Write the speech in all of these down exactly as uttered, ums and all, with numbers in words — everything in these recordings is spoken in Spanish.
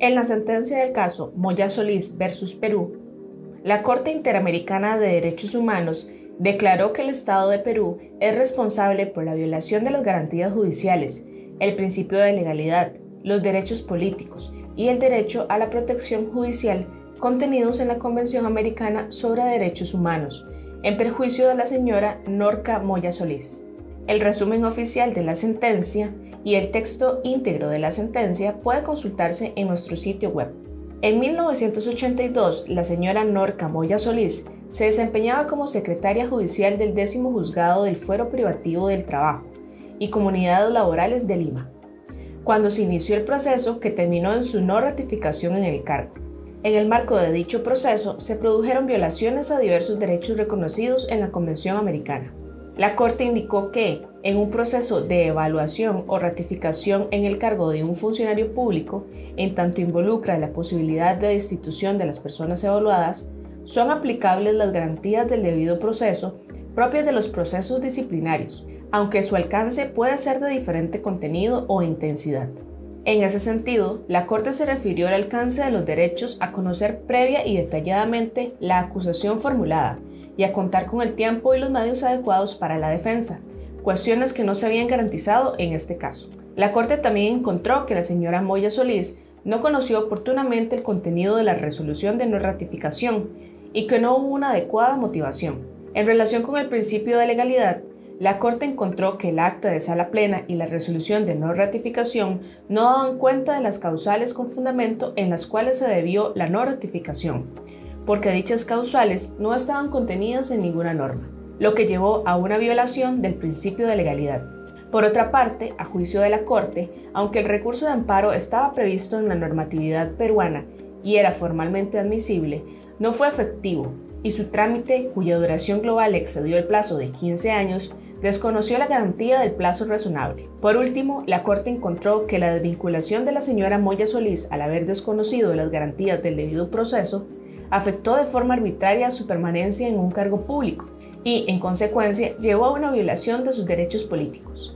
En la sentencia del caso Moya Solís versus Perú, la Corte Interamericana de Derechos Humanos declaró que el Estado de Perú es responsable por la violación de las garantías judiciales, el principio de legalidad, los derechos políticos y el derecho a la protección judicial contenidos en la Convención Americana sobre Derechos Humanos, en perjuicio de la señora Norca Moya Solís. El resumen oficial de la sentencia y el texto íntegro de la sentencia puede consultarse en nuestro sitio web. En mil novecientos ochenta y dos, la señora Norca Moya Solís se desempeñaba como secretaria judicial del décimo juzgado del Fuero Privativo del Trabajo y Comunidades Laborales de Lima, cuando se inició el proceso que terminó en su no ratificación en el cargo. En el marco de dicho proceso, se produjeron violaciones a diversos derechos reconocidos en la Convención Americana. La Corte indicó que, en un proceso de evaluación o ratificación en el cargo de un funcionario público, en tanto involucra la posibilidad de destitución de las personas evaluadas, son aplicables las garantías del debido proceso propias de los procesos disciplinarios, aunque su alcance puede ser de diferente contenido o intensidad. En ese sentido, la Corte se refirió al alcance de los derechos a conocer previa y detalladamente la acusación formulada y a contar con el tiempo y los medios adecuados para la defensa, cuestiones que no se habían garantizado en este caso. La Corte también encontró que la señora Moya Solís no conoció oportunamente el contenido de la resolución de no ratificación y que no hubo una adecuada motivación. En relación con el principio de legalidad, la Corte encontró que el acta de sala plena y la resolución de no ratificación no daban cuenta de las causales con fundamento en las cuales se debió la no ratificación, porque dichas causales no estaban contenidas en ninguna norma, lo que llevó a una violación del principio de legalidad. Por otra parte, a juicio de la Corte, aunque el recurso de amparo estaba previsto en la normatividad peruana y era formalmente admisible, no fue efectivo, y su trámite, cuya duración global excedió el plazo de quince años, desconoció la garantía del plazo razonable. Por último, la Corte encontró que la desvinculación de la señora Moya Solís al haber desconocido las garantías del debido proceso afectó de forma arbitraria su permanencia en un cargo público y, en consecuencia, llevó a una violación de sus derechos políticos.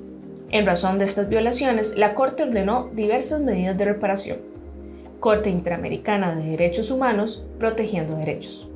En razón de estas violaciones, la Corte ordenó diversas medidas de reparación. Corte Interamericana de Derechos Humanos, protegiendo derechos.